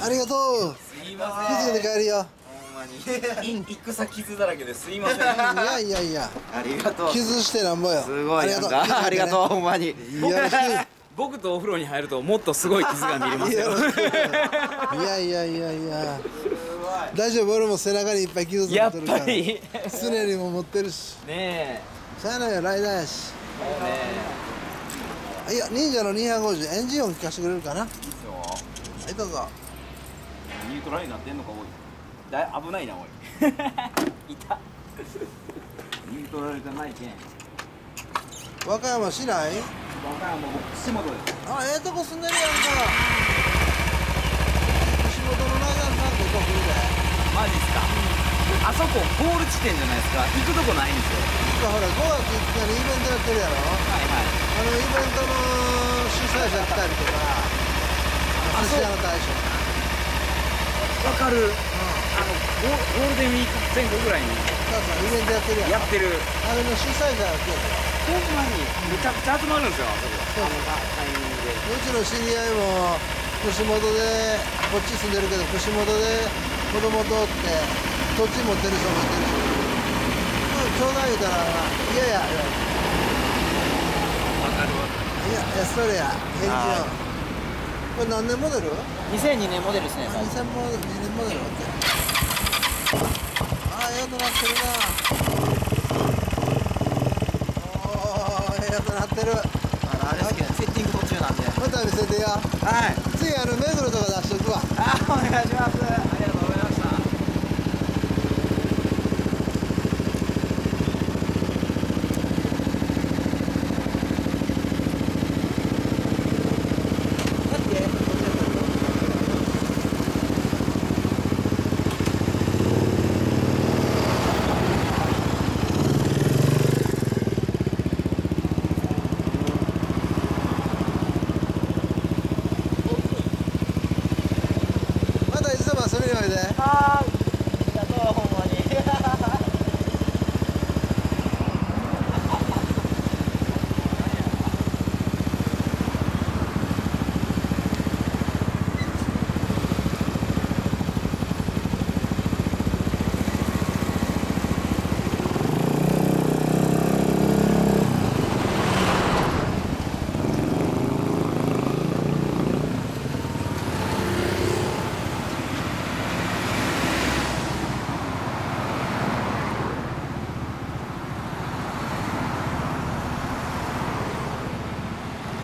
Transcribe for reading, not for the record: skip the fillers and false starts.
ありがとう。 すいま気づいて帰るよ。 ほんまに戦傷だらけですいません。 いやいやいや。 ありがとう。 傷してなんぼよ。 すごいなんだ。ありがとうほんまに。 よろしく。 僕とお風呂に入るともっとすごい傷が見れますよ。 いやいやいやいや。大丈夫、俺も背中にいっぱい傷ついてるから。 やっぱり。 常にも持ってるし。 ねしゃあないよ、ライダーやし。いや、忍者の250、エンジン音聞かせてくれるかな。いいっすよ。はい、どうぞ。 ニュートラルになってんのか、おい。危ないな、おい。いた。ニュートラルじゃないけん。 和歌山市内。 和歌山も串本です。 あ、ええとこ住んでるやんか。串本のライダーさんここ来るで。 マジっすか。あそこゴール地点じゃないですか。行くとこないんですよ。 ほら、5月5日にイベントやってるやろ。 はいはい。 イベントの主催者来たりとか。寿司屋の大将。 わかる。ゴールデンウィーク前後ぐらいに。 そうそう、イベントやってるやろ。 やってる。 あれの主催者が来てる。 ほんまにめちゃくちゃ集まるんですよ。あそこ。タイミングで。 うちの知り合いも串本でこっち住んでるけど串本で子供とって土地持ってる人もいてるし、ちょうだい言うたら「いやいや」 わかるわかいやいやそれや返事よ。これ何年モデル？ る。2002年モデルですね。 2002年モデルって。ああ、ええ音なってるな。おお、ええ音なってる。 あれですけど、セッティング途中なんで。 また見せてや。 はい。 次目黒とか出しとくわ。 あ、お願いします。